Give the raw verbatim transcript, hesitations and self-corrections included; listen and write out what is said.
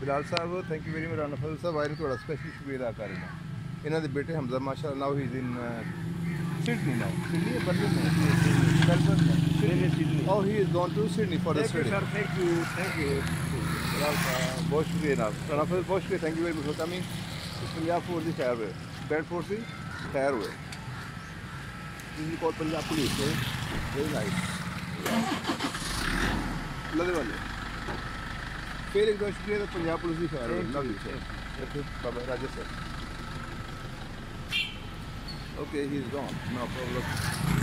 बिलाल साहब thank you very much Rana Fazal साहब वायरन थोड़ा स्पेशल शुक्रिया अदा कर रहे हैं इन्हों के बेटे हमजा माशाल्लाह now he is in Sydney now Sydney Berlin Melbourne Sydney oh he is gone to Sydney for the study sir thank you thank you Bilal साहब बहुत शुक्रिया जनाब राना फजल बहुत शुक्रिया thank you very much for coming Punjab force की खैर हुए bad force की खैर हुए call Punjab police very nice लदे वाले फिर एक बार शुक्रिया तो पंजाब पुलिस की खैर हुए love you sir Baba Raja sir okay he is gone no problem